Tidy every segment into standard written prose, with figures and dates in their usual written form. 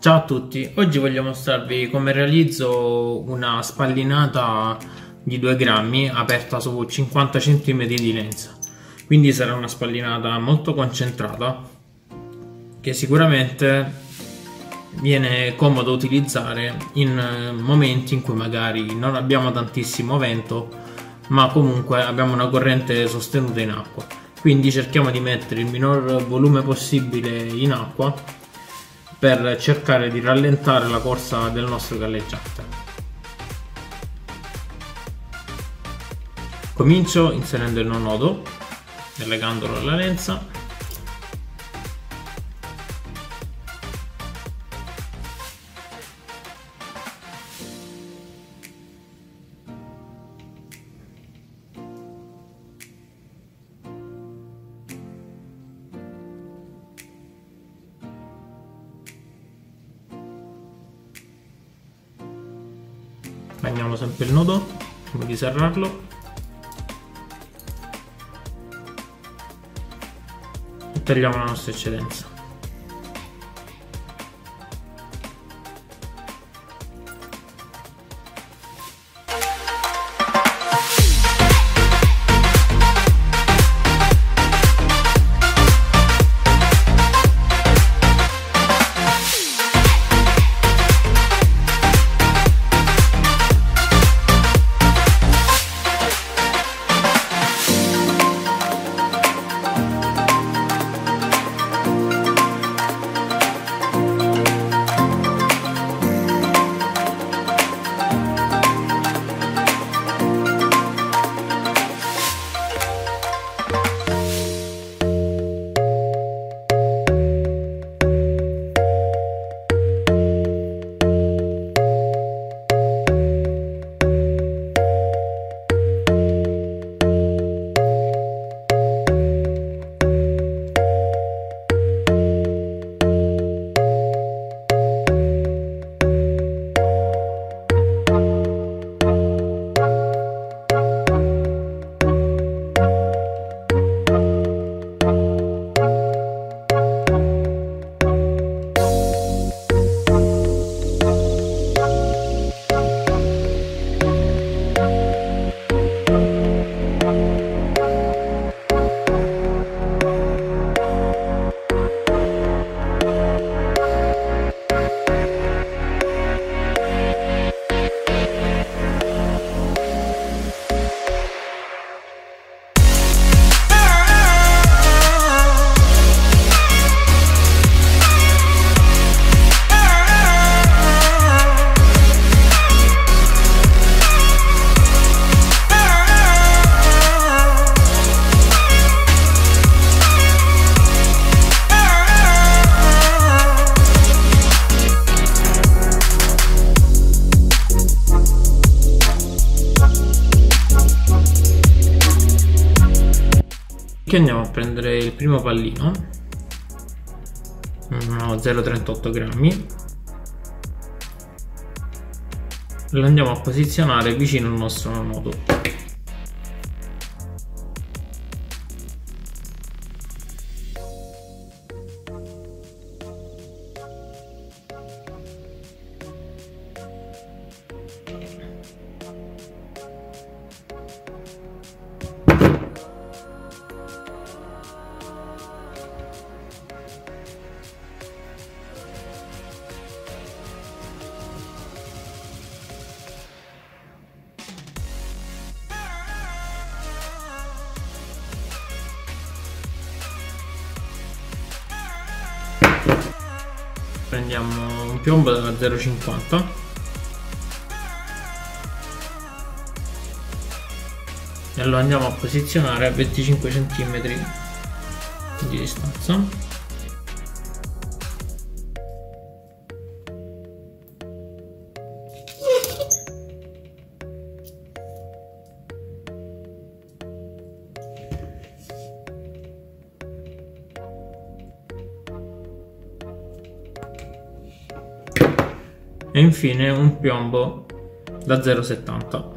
Ciao a tutti, oggi voglio mostrarvi come realizzo una spallinata di 2 grammi aperta su 50 cm di lenza. Quindi sarà una spallinata molto concentrata che sicuramente viene comodo utilizzare in momenti in cui magari non abbiamo tantissimo vento, ma comunque abbiamo una corrente sostenuta in acqua. Quindi cerchiamo di mettere il minor volume possibile in acqua per cercare di rallentare la corsa del nostro galleggiante. Comincio inserendo il nodo e legandolo alla lenza. Prendiamo sempre il nodo prima di serrarlo e tagliamo la nostra eccedenza. Andiamo a prendere il primo pallino, 0,38 grammi, lo andiamo a posizionare vicino al nostro nodo. Prendiamo un piombo da 0,50 e lo andiamo a posizionare a 25 cm di distanza. E infine un piombo da 0,70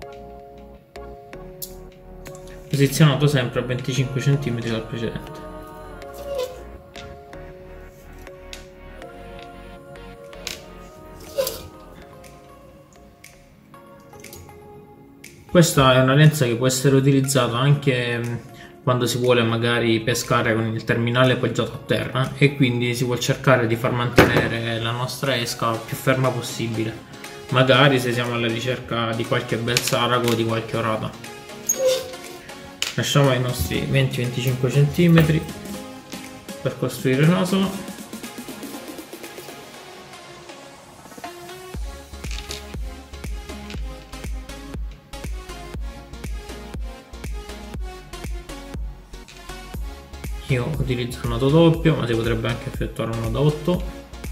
posizionato sempre a 25 cm dal precedente. Questa è una lenza che può essere utilizzata anche quando si vuole magari pescare con il terminale poggiato a terra e quindi si vuole cercare di far mantenere la nostra esca più ferma possibile, magari se siamo alla ricerca di qualche bel sarago o di qualche orata. Lasciamo i nostri 20-25 cm per costruire l'asola. Io utilizzo il nodo doppio, ma si potrebbe anche effettuare un nodo 8.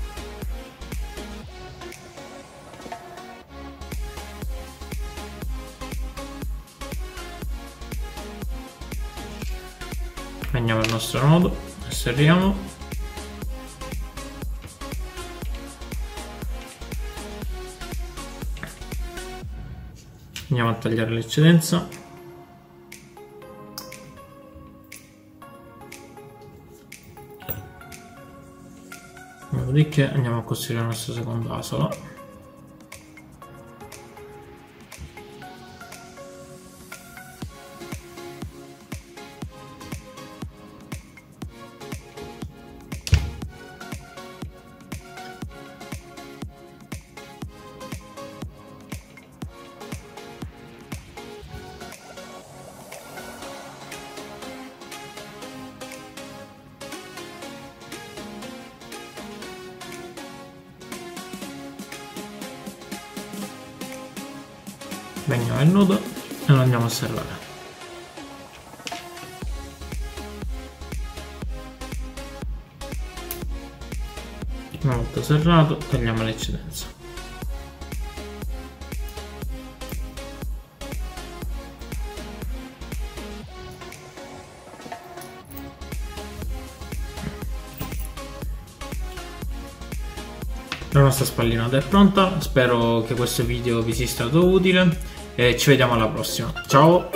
Prendiamo il nostro nodo e serriamo. Andiamo a tagliare l'eccedenza. Dopodiché andiamo a costruire la nostra seconda asola. Prendiamo il nodo e lo andiamo a serrare. Una volta serrato tagliamo l'eccedenza. La nostra spallinata è pronta, spero che questo video vi sia stato utile e ci vediamo alla prossima. Ciao!